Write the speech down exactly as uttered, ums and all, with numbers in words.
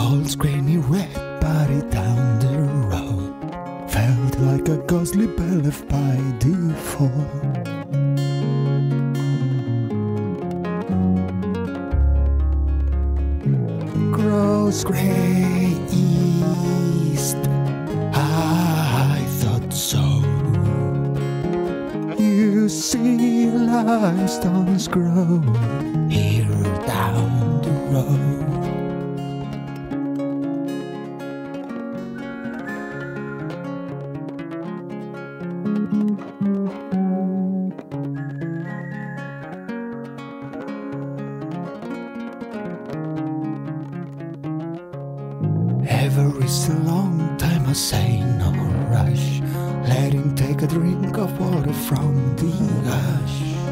Old scrawny red body down the road, felt like a ghostly bell left by default. Grows grey east, I thought so. You see limestones grow here down the road. Every so long time I say no rush, let him take a drink of water from the gush.